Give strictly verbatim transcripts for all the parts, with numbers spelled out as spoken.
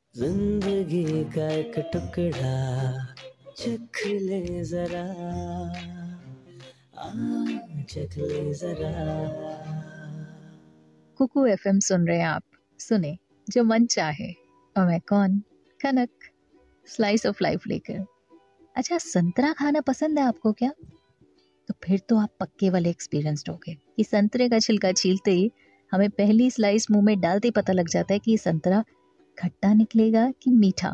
जिंदगी का एक टुकड़ा चख ले जरा, आ चख ले जरा। कुकू एफएम सुन रहे हैं आप। सुने जो मन चाहे। और मैं कौन? कनक, स्लाइस ऑफ लाइफ लेकर। अच्छा, संतरा खाना पसंद है आपको क्या? तो फिर तो आप पक्के वाले एक्सपीरियंस्ड होगे कि संतरे का छिलका छीलते ही हमें पहली स्लाइस मुंह में डालते ही पता लग जाता है कि ये संतरा खट्टा निकलेगा कि मीठा।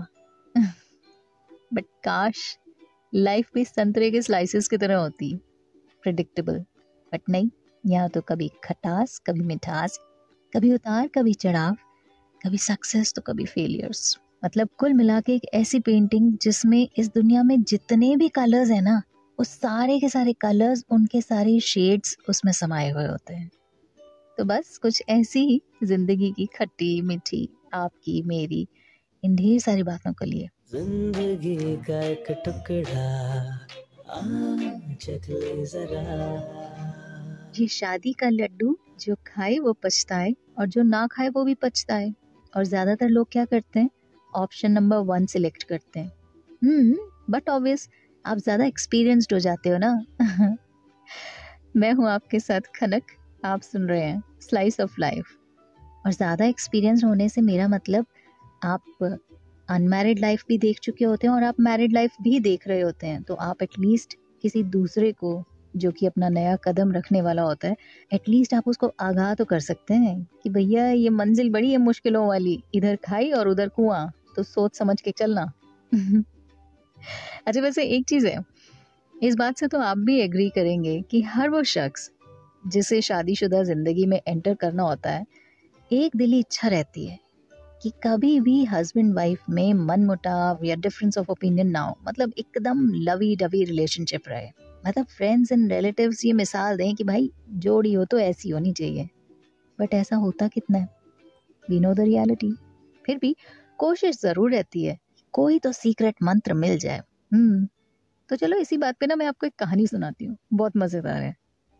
बट काश लाइफ भी संतरे के स्लाइसेस की तरह होती, प्रिडिक्टेबल। बट नहीं, यहाँ तो कभी खटास, कभी मिठास, कभी उतार, कभी चढ़ाव, कभी सक्सेस तो कभी फेलियर्स। मतलब कुल मिला के एक ऐसी पेंटिंग जिसमें इस दुनिया में जितने भी कलर्स हैं ना, उस सारे के सारे कलर्स, उनके सारे शेड्स उसमें समाये हुए होते हैं। तो बस कुछ ऐसी ही जिंदगी की खट्टी मीठी, आपकी मेरी, इन ढेर सारी बातों के लिए जिंदगी का एक टुकड़ा आ चख ले जरा। ये शादी का लड्डू, जो खाए वो पछताए और जो ना खाए वो भी पछताए। और ज्यादातर लोग क्या करते हैं? ऑप्शन नंबर वन सिलेक्ट करते हैं। हम्म बट ऑब्वियस, आप ज्यादा एक्सपीरियंस्ड हो जाते हो ना। मैं हूं आपके साथ खनक, आप सुन रहे हैं स्लाइस ऑफ लाइफ। और ज्यादा एक्सपीरियंस होने से मेरा मतलब, आप अनमैरिड लाइफ भी देख चुके होते हैं और आप मैरिड लाइफ भी देख रहे होते हैं, तो आप एटलीस्ट किसी दूसरे को जो कि अपना नया कदम रखने वाला होता है, एटलीस्ट आप उसको आगाह तो कर सकते हैं कि भैया ये मंजिल बड़ी है मुश्किलों वाली, इधर खाई और उधर कुआं, तो सोच समझ के चलना। अच्छा, वैसे एक चीज है, इस बात से तो आप भी एग्री करेंगे कि हर वो शख्स जिसे शादीशुदा जिंदगी में एंटर करना होता है, एक दिली इच्छा रहती है कि कभी भी हस्बैंड वाइफ में मनमुटाव या डिफरेंस ऑफ ओपिनियन ना हो, मतलब एकदम लवी डवी रिलेशनशिप रहे। मतलब फ्रेंड्स एंड रिलेटिव्स ये मिसाल दें कि भाई जोड़ी हो तो ऐसी होनी चाहिए। बट ऐसा होता कितना है? We know the reality. फिर भी कोशिश जरूर रहती है, कोई तो सीक्रेट मंत्र मिल जाए। हम्म तो चलो इसी बात पे ना मैं आपको एक कहानी सुनाती हूँ, बहुत मजेदार है।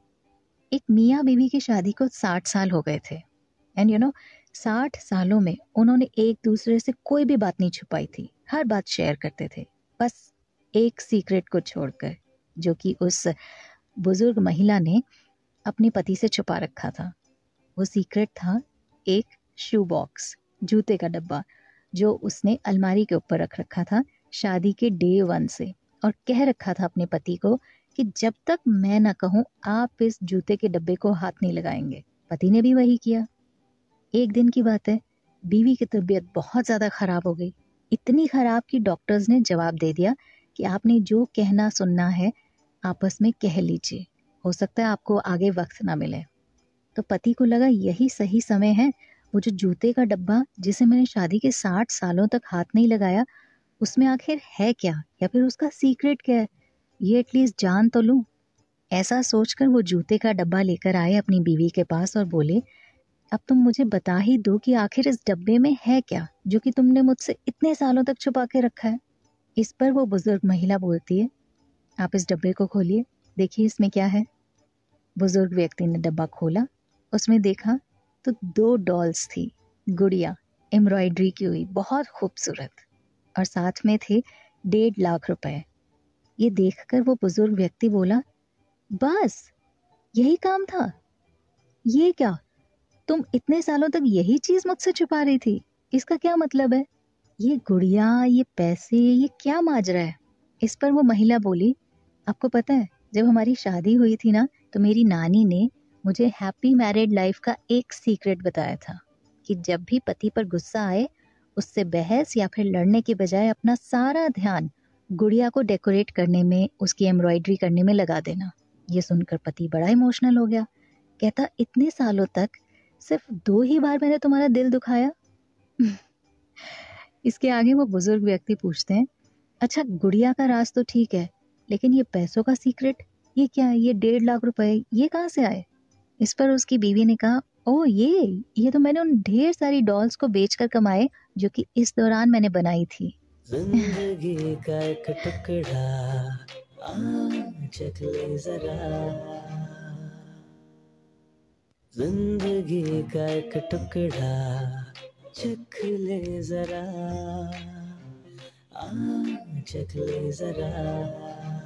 एक मियाँ बीवी की शादी को साठ साल हो गए थे। एंड यू नो, साठ सालों में उन्होंने एक दूसरे से कोई भी बात नहीं छुपाई थी, हर बात शेयर करते थे, बस एक सीक्रेट को छोड़कर, जो कि उस बुजुर्ग महिला ने अपने पति से छुपा रखा था। वो सीक्रेट था एक शू बॉक्स, जूते का डब्बा, जो उसने अलमारी के ऊपर रख रखा था शादी के डे वन से, और कह रखा था अपने पति को कि जब तक मैं ना कहूं आप इस जूते के डब्बे को हाथ नहीं लगाएंगे। पति ने भी वही किया। एक दिन की बात है, बीवी की तबीयत बहुत ज्यादा खराब हो गई, इतनी खराब कि डॉक्टर्स ने जवाब दे दिया कि आपने जो कहना सुनना है आपस में कह लीजिए, हो सकता है आपको आगे वक्त ना मिले। तो पति को लगा यही सही समय है, वो जो जूते का डब्बा जिसे मैंने शादी के साठ सालों तक हाथ नहीं लगाया, उसमें आखिर है क्या, या फिर उसका सीक्रेट क्या है, ये एटलीस्ट जान तो लूं। ऐसा सोचकर वो जूते का डब्बा लेकर आए अपनी बीवी के पास और बोले, अब तुम मुझे बता ही दो कि आखिर इस डब्बे में है क्या, जो कि तुमने मुझसे इतने सालों तक छुपा के रखा है। इस पर वो बुजुर्ग महिला बोलती है, आप इस डब्बे को खोलिए, देखिए इसमें क्या है। बुजुर्ग व्यक्ति ने डब्बा खोला, उसमें देखा तो दो डॉल्स थी, गुड़िया, एम्ब्रॉयडरी की हुई, बहुत खूबसूरत, और साथ में थे डेढ़ लाख रुपए। ये देखकर वो बुजुर्ग व्यक्ति बोला, बस यही काम था? ये क्या, तुम इतने सालों तक यही चीज मुझसे छुपा रही थी? इसका क्या मतलब है? ये गुड़िया, ये पैसे, ये क्या माजरा है? इस पर वो महिला बोली, आपको पता है जब हमारी शादी हुई थी ना, तो मेरी नानी ने मुझे हैप्पी मैरिड लाइफ का एक सीक्रेट बताया था कि जब भी पति पर गुस्सा आए, उससे बहस या फिर लड़ने के बजाय अपना सारा ध्यान गुड़िया को डेकोरेट करने में, उसकी एम्ब्रॉयडरी करने में लगा देना। ये सुनकर पति बड़ा इमोशनल हो गया, कहता, इतने सालों तक सिर्फ दो ही बार मैंने तुम्हारा दिल दुखाया? इसके आगे वो बुजुर्ग व्यक्ति पूछते हैं, अच्छा गुड़िया का राज तो ठीक है, लेकिन ये पैसों का सीक्रेट, ये क्या है, ये डेढ़ लाख रुपए ये कहाँ से आए? इस पर उसकी बीवी ने कहा, ओ ये ये तो मैंने उन ढेर सारी डॉल्स को बेचकर कमाए, जो कि इस दौरान मैंने बनाई थी। जिंदगी का एक टुकड़ा आ चख ले जरा। जिंदगी का एक टुकड़ा चख ले जरा, आ चख ले जरा।